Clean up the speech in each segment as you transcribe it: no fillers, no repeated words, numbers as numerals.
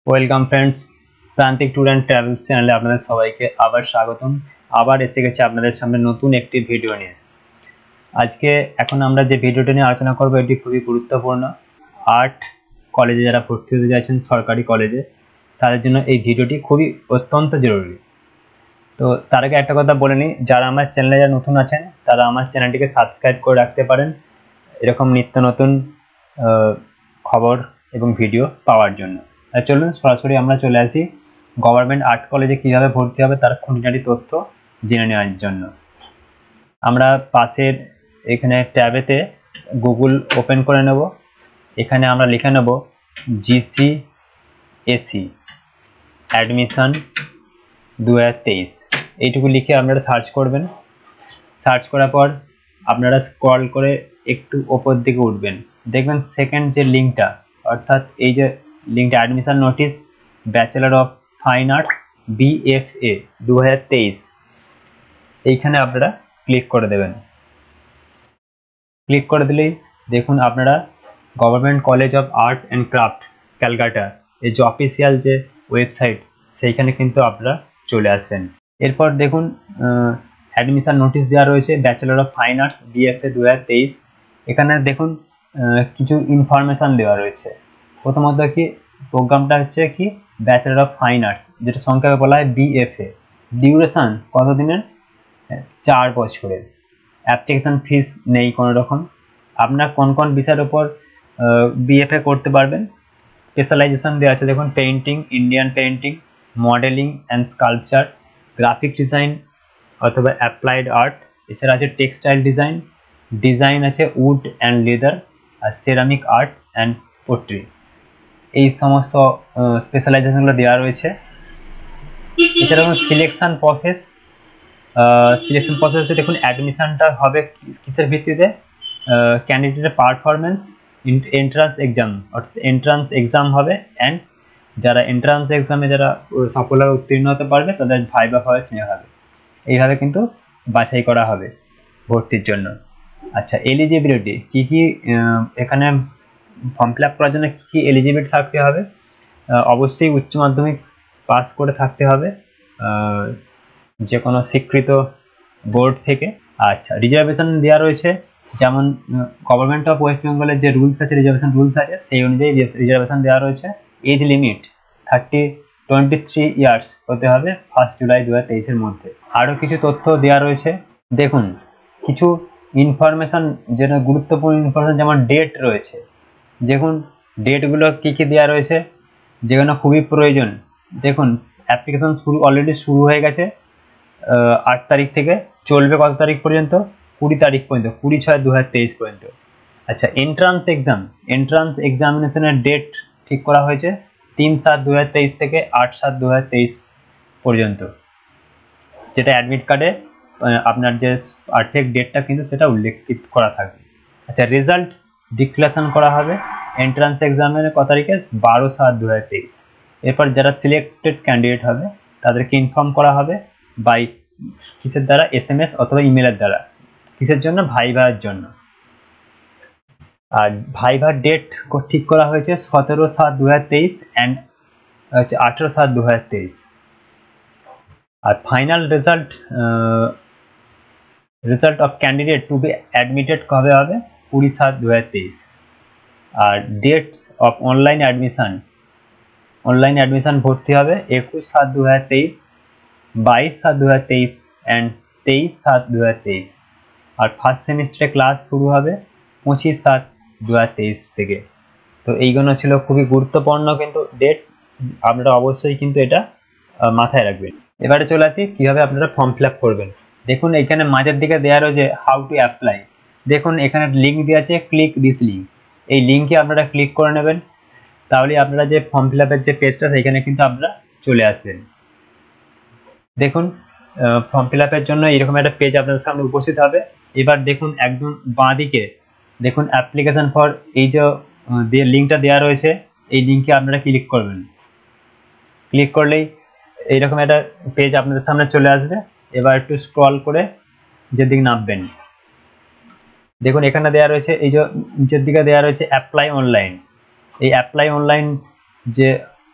Welcome friends, Prantik tour and travels চ্যানেলে আপনাদের সবাইকে আবার স্বাগতম। আবার এসে গেছি আপনাদের সামনে নতুন একটি ভিডিও নিয়ে। আজকে এখন আমরা যে ভিডিওটা নিয়ে আলোচনা করব এটি খুবই গুরুত্বপূর্ণ। আর্ট কলেজে যারা ভর্তি হতে যাচ্ছেন সরকারি কলেজে, তাদের জন্য এই ভিডিওটি খুবই অত্যন্ত জরুরি। তো তার আগে একটা কথা বলে নিই, যারা আমার চ্যানেলে যারা নতুন আছেন তারা আমার চ্যানেলটিকে সাবস্ক্রাইব করে রাখতে পারেন এরকম নিত্য নতুন খবর এবং ভিডিও পাওয়ার জন্য। চলুন সরাসরি আমরা চলে আসি গভর্নমেন্ট আর্ট কলেজে কীভাবে ভর্তি হবে তার খুঁটিনাটি তথ্য জেনে নেওয়ার জন্য। আমরা পাশের এখানে ট্যাবেতে গুগল ওপেন করে নেব। এখানে আমরা লিখে নেব GCSE অ্যাডমিশন 2023, এইটুকু লিখে আপনারা সার্চ করবেন। সার্চ করার পর আপনারা স্ক্রল করে একটু ওপর দিকে উঠবেন, দেখবেন সেকেন্ড যে লিঙ্কটা, অর্থাৎ এই যে লিঙ্কটা admission notice bachelor of fine arts BFA 2023, এইখানে আপনারা ক্লিক করে দেবেন। ক্লিক করে দিলেই দেখুন আপনারা government college of art and craft Calcutta এই যে অফিসিয়াল যে ওয়েবসাইট, সেইখানে কিন্তু আপনারা চলে আসবেন। এরপর দেখুন অ্যাডমিশন নোটিশ দেওয়া রয়েছে bachelor of fine arts BFA 2023। এখানে দেখুন কিছু ইনফরমেশান দেওয়া রয়েছে। প্রথমত কি প্রোগ্রামটা হচ্ছে কি ব্যাচেলর অফ ফাইন আর্টস, যেটা সংক্ষেপে বলা হয় BFA। ডিউরেশন কতদিনের? 4 বছরের। অ্যাপ্লিকেশান ফিস নেই কোনো রকম। আপনার কোন কোন বিষয়ের উপর BFA করতে পারবেন, স্পেশালাইজেশন দেওয়া আছে দেখুন, painting, Indian painting, modelling and sculpture, graphic design অথবা অ্যাপ্লাইড আর্ট, এছাড়া আছে টেক্সটাইল ডিজাইন, ডিজাইন আছে উড অ্যান্ড লেদার, আর সেরামিক আর্ট অ্যান্ড পোট্রি। এই সমস্ত স্পেশালাইজেশনগুলো দেওয়া রয়েছে। এছাড়া সিলেকশন প্রসেস হচ্ছে দেখুন অ্যাডমিশনটা হবে কিসের ভিত্তিতে? ক্যান্ডিডেটের পারফরমেন্স, এন্ট্রান্স এক্সাম, অর্থাৎ এন্ট্রান্স এক্সাম হবে, অ্যান্ড যারা এন্ট্রান্স এক্সামে যারা সফলভাবে উত্তীর্ণ হতে পারবে তাদের ভাইবা ভয়েস নেওয়া হবে। এইভাবে কিন্তু বাছাই করা হবে ভর্তির জন্য। আচ্ছা, এলিজিবিলিটি কী কী, এখানে ফর্ম ফিল আপ করার জন্য কী কী এলিজিবিলিটি থাকতে হবে? অবশ্যই উচ্চ মাধ্যমিক পাস করে থাকতে হবে যে কোনো স্বীকৃত বোর্ড থেকে। আচ্ছা, রিজার্ভেশন দেওয়া রয়েছে, যেমন গভর্নমেন্ট অফ ওয়েস্ট বেঙ্গলের যে রুলস আছে, রিজার্ভেশন রুলস আছে, সেই অনুযায়ী রিজার্ভেশন দেওয়া রয়েছে। এজ লিমিট 23 ইয়ার্স হতে হবে 1 জুলাই 2023 মধ্যে। আরও কিছু তথ্য দেওয়া রয়েছে দেখুন, কিছু ইনফরমেশান যেটা গুরুত্বপূর্ণ ইনফরমেশান, যেমন ডেট রয়েছে। দেখুন ডেটগুলো কী কী দেওয়া রয়েছে যেগুলো খুবই প্রয়োজন। দেখুন অ্যাপ্লিকেশন অলরেডি শুরু হয়ে গেছে 8 তারিখ থেকে, চলবে কত তারিখ পর্যন্ত? 20 তারিখ পর্যন্ত, 20/6/2023 পর্যন্ত। আচ্ছা, এন্ট্রান্স এক্সামিনেশনের ডেট ঠিক করা হয়েছে 3/7/2023 থেকে 8/7/2023 পর্যন্ত, যেটা অ্যাডমিট কার্ডে আপনার যে পারফেক্ট ডেটটা কিন্তু সেটা উল্লেখিত করা থাকবে। আচ্ছা, রেজাল্ট ডিক্লারেশন করা হবে এন্ট্রান্স এক্সামের কত তারিখে? 12/7/2023। এরপর যারা সিলেক্টেড ক্যান্ডিডেট হবে তাদেরকে ইনফর্ম করা হবে বাই কিসের দ্বারা? SMS অথবা ইমেলের দ্বারা। কিসের জন্য? ভাইভার জন্য। আর ভাইভার ডেট ঠিক করা হয়েছে 17/7/2023 অ্যান্ড 18/7/2023। আর final result of candidate to be admitted কবে হবে? 20/7/2023। আর ডেটস অফ অনলাইন অ্যাডমিশন ভর্তি হবে 21/7/2023, 22/7/2023 অ্যান্ড 23/7/2023। আর ফার্স্ট সেমিস্টারে ক্লাস শুরু হবে 25/7/2023 থেকে। তো এইগুলো ছিল খুবই গুরুত্বপূর্ণ কিন্তু ডেট, আপনারা অবশ্যই কিন্তু এটা মাথায় রাখবেন। এবারে চলে আসি কীভাবে আপনারা ফর্ম ফিল আপ করবেন। দেখুন এখানে মাঝের দিকে দেওয়া রয়েছে হাউ টু অ্যাপ্লাই। দেখুন এখানে লিঙ্ক দেওয়া আছে, ক্লিক দিস লিঙ্ক। এই লিঙ্কে আপনারা ক্লিক করে নেবেন, তাহলে আপনারা যে ফর্ম ফিল আপের যে পেজটা সেইখানে কিন্তু আপনারা চলে আসবেন। দেখুন ফর্ম ফিল আপের জন্য এরকম একটা পেজ আপনাদের সামনে উপস্থিত হবে। এবার দেখুন একদম বাঁ দিকে দেখুন অ্যাপ্লিকেশান ফর, এই যে লিঙ্কটা দেওয়া রয়েছে, এই লিঙ্কে আপনারা ক্লিক করবেন। ক্লিক করলেই এইরকম একটা পেজ আপনাদের সামনে চলে আসবে। এবার একটু স্ক্রল করে যেদিকে নামবেন, দেখুন এখানে দেওয়া রয়েছে, এই যে নিচের দিকে দেওয়া রয়েছে অ্যাপ্লাই অনলাইন। এই অ্যাপ্লাই অনলাইন যে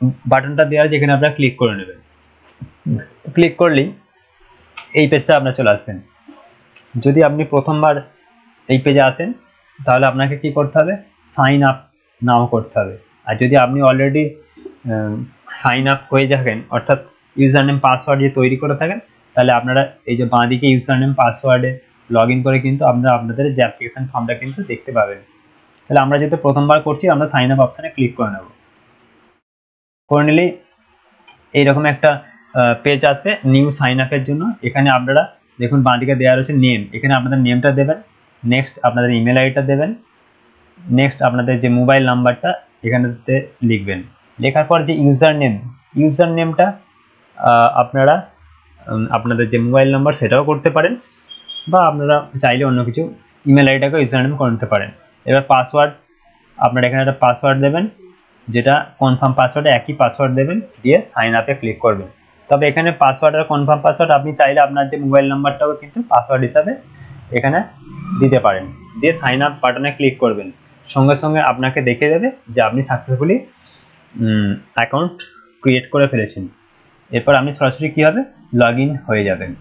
বাটনটা দেওয়া আছে এখানে আপনারা ক্লিক করে নেবেন। ক্লিক করলেই এই পেজটা আপনার চলে আসবেন। যদি আপনি প্রথমবার এই পেজে আসেন তাহলে আপনাকে কি করতে হবে, সাইন আপ নাও করতে হবে। আর যদি আপনি অলরেডি সাইন আপ হয়ে থাকেন, অর্থাৎ ইউজার নেম পাসওয়ার্ড দিয়ে তৈরি করে থাকেন, তাহলে আপনারা এই যে বাঁদিকে ইউজার নেম পাসওয়ার্ডে লগ ইন করে কিন্তু আপনারা আপনাদের যে অ্যাপ্লিকেশন ফর্মটা কিন্তু দেখতে পাবেন। তাহলে আমরা যেহেতু প্রথমবার করছি আমরা সাইন আপ অপশানে ক্লিক করে নেব। করে নিলেই এইরকম একটা পেজ আসবে নিউ সাইন আপের জন্য। এখানে আপনারা দেখুন বাঁদিকে দেওয়া রয়েছে নেম, এখানে আপনাদের নেমটা দেবেন, নেক্সট আপনাদের ইমেল আইডিটা দেবেন, নেক্সট আপনাদের যে মোবাইল নাম্বারটা এখানেতে লিখবেন। লেখার পর যে ইউজার নেমটা আপনারা আপনাদের যে মোবাইল নাম্বার সেটাও করতে পারেন, বা আপনারা চাইলে অন্য কিছু ইমেল আইডিটাকে ইউজার নেম করে নিতে পারেন। এবার পাসওয়ার্ড আপনারা এখানে একটা পাসওয়ার্ড দেবেন, যেটা কনফার্ম পাসওয়ার্ডে একই পাসওয়ার্ড দেবেন, দিয়ে সাইন আপে ক্লিক করবেন। তবে এখানে পাসওয়ার্ড আর কনফার্ম পাসওয়ার্ড আপনি চাইলে আপনার যে মোবাইল নাম্বারটাও কিন্তু পাসওয়ার্ড হিসাবে এখানে দিতে পারেন, দিয়ে সাইন আপ বাটনে ক্লিক করবেন। সঙ্গে সঙ্গে আপনাকে দেখে দেবে যে আপনি সাকসেসফুলি অ্যাকাউন্ট ক্রিয়েট করে ফেলেছেন। এরপর আপনি সরাসরি কী হবে, লগ ইন হয়ে যাবেন।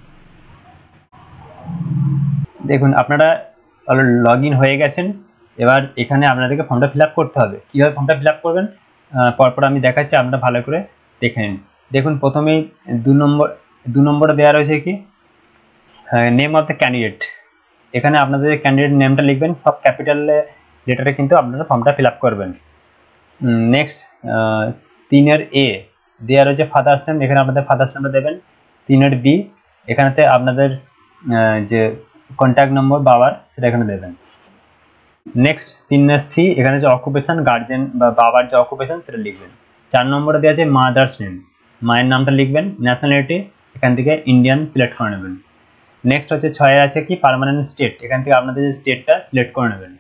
দেখুন আপনারা লগ ইন হয়ে গেছেন। এবার এখানে আপনাদেরকে ফর্মটা ফিল আপ করতে হবে। কীভাবে ফর্মটা ফিল আপ করবেন পরপর আমি দেখাচ্ছি, আপনারা ভালো করে দেখে নিন। দেখুন প্রথমেই 2 নম্বরে দেওয়া রয়েছে কি নেম অফ দ্য ক্যান্ডিডেট। এখানে আপনাদের ক্যান্ডিডেট নেমটা লিখবেন, সব ক্যাপিটাল লেটারে কিন্তু আপনারা ফর্মটা ফিল আপ করবেন। নেক্সট 3 এ দেওয়া রয়েছে ফাদার্স নেম, এখানে আপনাদের ফাদার্স নেমটা দেবেন। 3 বি এখানেতে আপনাদের যে কন্ট্যাক্ট নম্বর বাবার সেটা এখানে দেবেন। নেক্সট 3 সি এখানে যে অকুপেশন গার্জেন বা বাবার যে অকুপেশন সেটা লিখবেন। 4 নম্বরে দেওয়া আছে মাদার্স নেম, মায়ের নামটা লিখবেন। ন্যাশনালিটি এখান থেকে ইন্ডিয়ান সিলেক্ট করে নেবেন। নেক্সট হচ্ছে 6 আছে কি পার্মানেন্ট স্টেট, এখান থেকে আপনাদের যে স্টেটটা সিলেক্ট করে নেবেন।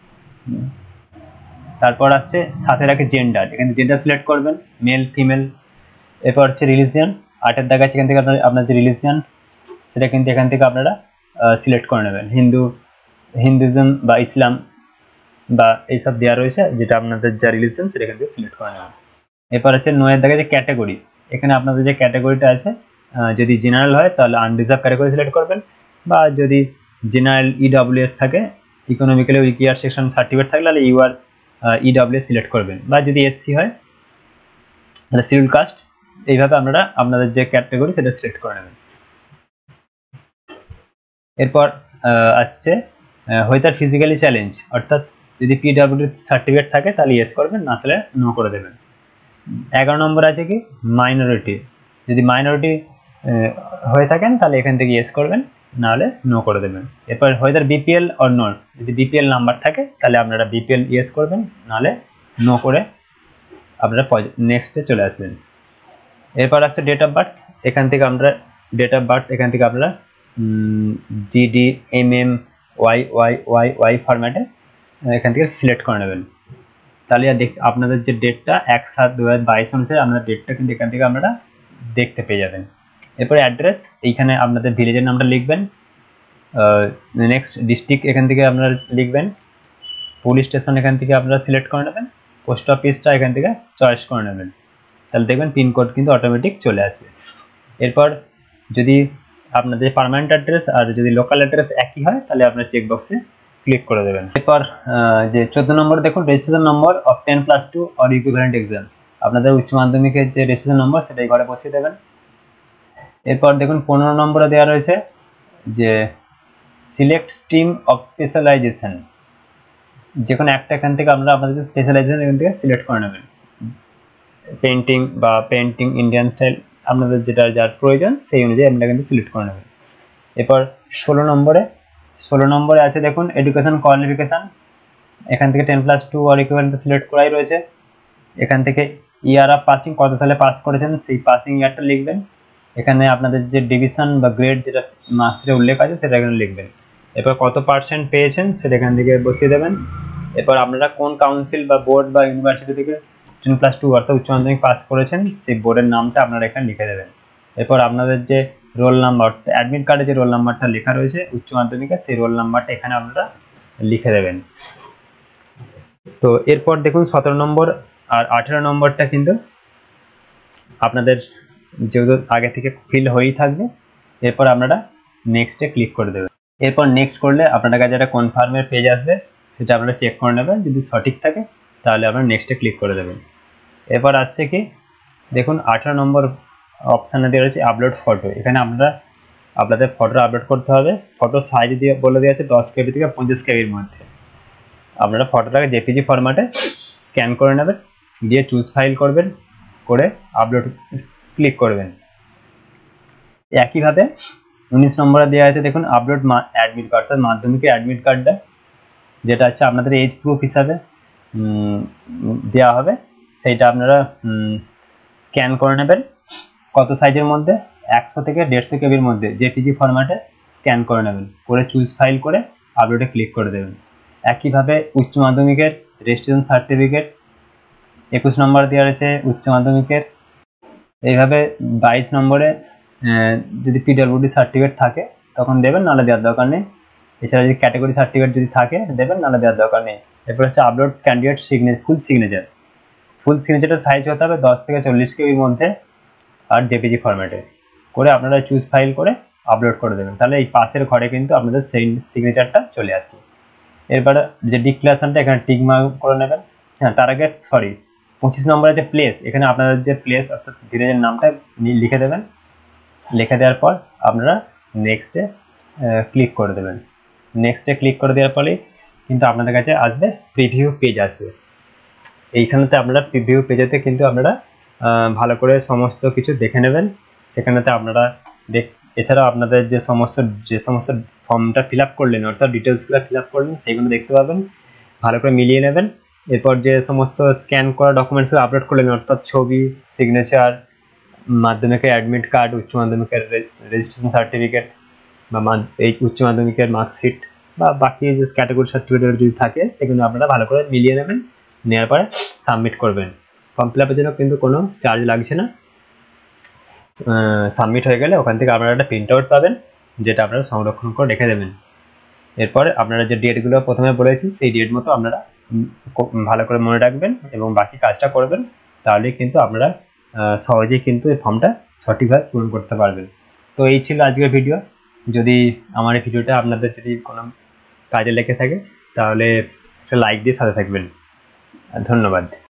তারপর আসছে 7 আছে জেন্ডার, এখানে জেন্ডার সিলেক্ট করবেন, মেল ফিমেল। এরপর হচ্ছে রিলিজিয়ান, 8 দাগ আছে, এখান থেকে আপনার যে রিলিজিয়ান সেটা কিন্তু এখান থেকে আপনারা সিলেক্ট করে নেবেন। হিন্দুইজম বা ইসলাম বা এইসব দেওয়া রয়েছে, যেটা আপনাদের যা রিলিজিয়ান সেটা এখান থেকে সিলেক্ট করে নেবেন। এরপর হচ্ছে 9 দাগে যে ক্যাটাগরি, এখানে আপনাদের যে ক্যাটাগরিটা আছে যদি জেনারেল হয় তাহলে আনরিজার্ভ ক্যাটাগরি সিলেক্ট করবেন, বা যদি জেনারেল ইডব্লিউএস থাকে ইকোনমিক্যালি উইকিয়ার সেকশন সার্টিফিকেট থাকলে তাহলে ইউআর ইডব্লিউএস সিলেক্ট করবেন, বা যদি এসসি হয় তাহলে শিডিউল কাস্ট। এইভাবে আপনারা আপনাদের যে ক্যাটাগরি সেটা সিলেক্ট করে নেবেন। এরপর আসছে হয়তো ফিজিক্যালি চ্যালেঞ্জ, অর্থাৎ যদি পিডব্লিউ সার্টিফিকেট থাকে তাহলে ইয়েস করবেন, না তাহলে নো করে দেবেন। 11 নম্বর আছে কি মাইনরিটি, যদি মাইনরিটি হয়ে থাকেন তাহলে এখান থেকে ইয়েস করবেন, নাহলে নো করে দেবেন। এরপর হয়তো বিপিএল অর নট, যদি বিপিএল নাম্বার থাকে তাহলে আপনারা বিপিএল ইয়েস করবেন, নাহলে নো করে আপনারা নেক্সটে চলে আসবেন। এরপর আসছে ডেট অফ বার্থ, এখান থেকে আপনারা ডেট অফ বার্থ এখান থেকে আপনারা জিডি এমএম ওয়াই ফরম্যাটে এখান থেকে সিলেক্ট করে নেবেন। তাহলে আপনাদের যে ডেটটা 1/7/2022 অনুসারে আপনাদের ডেটটা কিন্তু এখান থেকে আপনারা দেখতে পেয়ে যাবেন। এরপরে অ্যাড্রেস, এইখানে আপনাদের ভিলেজের নামটা লিখবেন। নেক্সট ডিস্ট্রিক্ট এখান থেকে আপনারা লিখবেন। পুলিশ স্টেশন এখান থেকে আপনারা সিলেক্ট করে নেবেন। পোস্ট অফিসটা এখান থেকে চয়েস করে নেবেন, তাহলে দেখবেন পিনকোড কিন্তু অটোমেটিক চলে আসবে। এরপর যদি আপনাদের পার্মানেন্ট অ্যাড্রেস আর যদি লোকাল অ্যাড্রেস একই হয় তাহলে আপনার চেকবক্সে ক্লিক করে দেবেন। এরপর যে 14 নম্বর দেখুন registration number of 10+2 or equivalent exam, আপনাদের উচ্চ মাধ্যমিকের যে রেজিস্ট্রেশন নম্বর সেটাই ঘরে বসিয়ে দেবেন। এরপর দেখুন 15 নম্বরে দেওয়া রয়েছে যে সিলেক্ট স্ট্রিম অফ স্পেশালাইজেশন, যে কোনো একটা এখান থেকে আপনারা আপনাদের স্পেশালাইজেশন এখান থেকে সিলেক্ট করে নেবেন। পেন্টিং বা পেন্টিং ইন্ডিয়ান স্টাইল আপনাদের যেটা যার প্রয়োজন সেই অনুযায়ী আপনারা কিন্তু সিলেক্ট করে নেবেন। এরপর 16 নম্বরে আছে দেখুন এডুকেশন কোয়ালিফিকেশান, এখান থেকে 10+2 অর ইকুইভ্যালেন্ট সিলেক্ট করাই রয়েছে। এখান থেকে ইয়ার অফ পাসিং, কত সালে পাস করেছেন সেই পাসিং ইয়ারটা লিখবেন। এখানে আপনাদের যে ডিভিশন বা গ্রেড যেটা মার্কসে উল্লেখ আছে সেটা এখানে লিখবেন। এরপর কত % পেয়েছেন সেটা এখান থেকে বসিয়ে দেবেন। এরপর আপনারা কোন কাউন্সিল বা বোর্ড বা ইউনিভার্সিটি থেকে 10+2 অর্থাৎ উচ্চ মাধ্যমিক পাস করেছেন সেই বোর্ডের নামটা আপনারা এখানে লিখে দেবেন। এরপর আপনাদের যে রোল নাম্বার, অ্যাডমিট কার্ডে যে রোল নাম্বারটা লেখা রয়েছে উচ্চ মাধ্যমিকে সেই রোল নাম্বারটা এখানে আপনারা লিখে দেবেন। তো এরপর দেখুন 17 নম্বর আর 18 নম্বরটা কিন্তু আপনাদের যেহেতু আগে থেকে ফিল হয়েই থাকবে, এরপর আপনারা নেক্সটে ক্লিক করে দেবেন। এরপর নেক্সট করলে আপনার কাছে একটা কনফার্মের পেজ আসবে, সেটা আপনারা চেক করে নেবেন, যদি সঠিক থাকে তাহলে আপনারা নেক্সটে ক্লিক করে দেবেন। এরপর আসছে কি দেখুন 18 নম্বর অপশানে দেওয়া রয়েছে আপলোড ফটো। এখানে আপনারা আপনাদের ফটো আপলোড করতে হবে। ফটো সাইজ দিয়ে বলে দেওয়া আছে 10 কেবি থেকে 50 কেবির মধ্যে। আপনারা ফটোটাকে জেপিজি ফরম্যাটে স্ক্যান করে নেবেন, দিয়ে চুজ ফাইল করবেন, করে আপলোড ক্লিক করবেন। একইভাবে 19 নম্বরে দেওয়া আছে দেখুন আপলোড অ্যাডমিট কার্ড, অর্থাৎ মাধ্যমিকের অ্যাডমিট কার্ডটা, যেটা হচ্ছে আপনাদের এজ প্রুফ হিসাবে দেওয়া হবে, সেইটা আপনারা স্ক্যান করে নেবেন। কত সাইজের মধ্যে? 100 থেকে 150 কেবির মধ্যে জেপিজি ফরম্যাটে স্ক্যান করে নেবেন, করে চুজ ফাইল করে আপলোডে ক্লিক করে দেবেন। একইভাবে উচ্চ মাধ্যমিকের রেজিস্ট্রেশন সার্টিফিকেট 21 নম্বর দেওয়া রয়েছে উচ্চ মাধ্যমিকের। এইভাবে 22 নম্বরে যদি পিডব্লিউডি সার্টিফিকেট থাকে তখন দেবেন, নাহলে দেওয়ার দরকার নেই। এছাড়া যদি ক্যাটাগরি সার্টিফিকেট যদি থাকে দেবেন, নাহলে দেওয়ার দরকার নেই। এরপর হচ্ছে upload candidate full signature. Full সিগনেচারটা সাইজ হতে হবে 10 থেকে 40 কেবির মধ্যে, আর জেপিজি ফরম্যাটে করে আপনারা চুজ ফাইল করে আপলোড করে দেবেন। তাহলে এই পাশের ঘরে কিন্তু আপনাদের সেই সিগনেচারটা চলে আসবে। এরপরে যে ডিক্লারেশনটা এখানে টিক মার্ক করে নেবেন। হ্যাঁ, তার আগে 25 নম্বরে যে প্লেস, এখানে আপনাদের যে প্লেস অর্থাৎ ভিলেজের নামটা লিখে দেবেন। লিখে দেওয়ার পর আপনারা নেক্সটে ক্লিক করে দেবেন। নেক্সটে ক্লিক করে দেওয়ার ফলে কিন্তু আপনাদের কাছে আসবে প্রিভিউ পেজ আসবে। এইখানেতে আপনারা প্রিভিউ পেজেতে কিন্তু আপনারা ভালো করে সমস্ত কিছু দেখে নেবেন। সেখানেতে আপনারা এছাড়াও আপনাদের যে সমস্ত ফর্মটা ফিল আপ করলেন, অর্থাৎ ডিটেলসগুলো ফিল আপ করলেন, সেগুলো দেখতে পাবেন। ভালো করে মিলিয়ে নেবেন। এরপর যে সমস্ত স্ক্যান করা ডকুমেন্টসগুলো আপলোড করলেন, অর্থাৎ ছবি, সিগনেচার, মাধ্যমিকের অ্যাডমিট কার্ড, উচ্চ মাধ্যমিকের রেজিস্ট্রেশন সার্টিফিকেট, বা এই উচ্চ মাধ্যমিকের মার্কশিট, বা বাকি যে ক্যাটাগরি সার্টিফিকেট যদি থাকে সেগুলো আপনারা ভালো করে মিলিয়ে নেবেন। নেওয়ার পরে সাবমিট করবেন। ফর্ম ফিল আপের জন্য কিন্তু কোনো চার্জ লাগছে না। সাবমিট হয়ে গেলে ওখান থেকে আপনারা একটা প্রিন্ট আউট পাবেন, যেটা আপনারা সংরক্ষণ করে রেখে দেবেন। এরপরে আপনারা যে ডেটগুলো প্রথমে বলেছি সেই ডেট মতো আপনারা ভালো করে মনে রাখবেন এবং বাকি কাজটা করবেন। তাহলে কিন্তু আপনারা সহজেই কিন্তু এই ফর্মটা সঠিকভাবে পূরণ করতে পারবেন। তো এই ছিল আজকের ভিডিও। যদি আমার এই ভিডিওটা আপনাদের যদি কোনো কাজে লেগে থাকে তাহলে একটা লাইক দিয়ে সাথে থাকবেন। ধন্যবাদ।